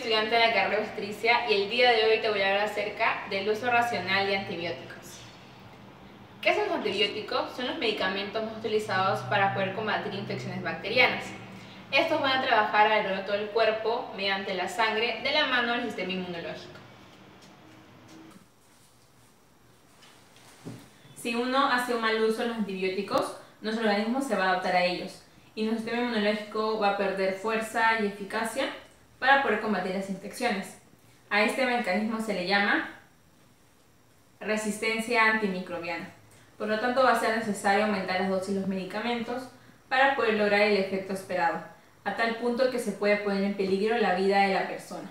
estudiante de la carrera de obstetricia y el día de hoy te voy a hablar acerca del uso racional de antibióticos. ¿Qué son los antibióticos? Son los medicamentos más utilizados para poder combatir infecciones bacterianas. Estos van a trabajar alrededor de todo el cuerpo mediante la sangre de la mano del sistema inmunológico. Si uno hace un mal uso de los antibióticos, nuestro organismo se va a adaptar a ellos y nuestro sistema inmunológico va a perder fuerza y eficacia para poder combatir las infecciones. A este mecanismo se le llama resistencia antimicrobiana. Por lo tanto, va a ser necesario aumentar las dosis de los medicamentos para poder lograr el efecto esperado, a tal punto que se puede poner en peligro la vida de la persona.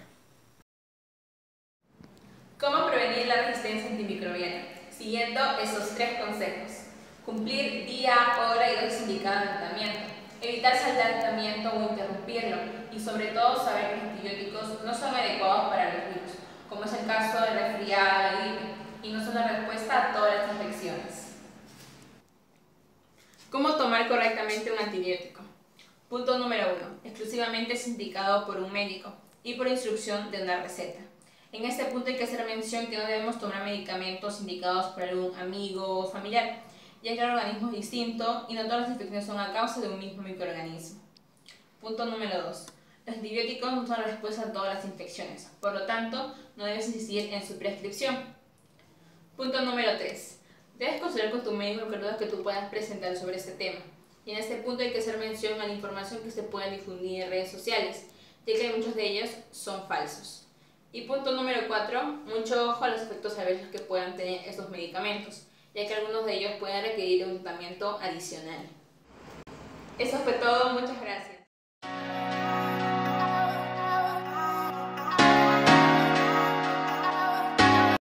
¿Cómo prevenir la resistencia antimicrobiana? Siguiendo esos 3 consejos. Cumplir día, hora y dosis indicada de tratamiento. Evitar saltar el tratamiento o interrumpirlo. Y sobre todo saber que los antibióticos no son adecuados para los virus, como es el caso del resfriado y gripe, y no son la respuesta a todas las infecciones. ¿Cómo tomar correctamente un antibiótico? Punto número 1. Exclusivamente es indicado por un médico y por instrucción de una receta. En este punto hay que hacer mención que no debemos tomar medicamentos indicados por algún amigo o familiar, ya que el organismo es distinto y no todas las infecciones son a causa de un mismo microorganismo. Punto número 2. Los antibióticos no son la respuesta a todas las infecciones, por lo tanto, no debes insistir en su prescripción. Punto número 3. Debes consultar con tu médico cualquier duda que tú puedas presentar sobre este tema. Y en este punto hay que hacer mención a la información que se puede difundir en redes sociales, ya que muchos de ellos son falsos. Y punto número 4, mucho ojo a los efectos adversos que puedan tener estos medicamentos, ya que algunos de ellos pueden requerir un tratamiento adicional. Eso fue todo, muchas gracias.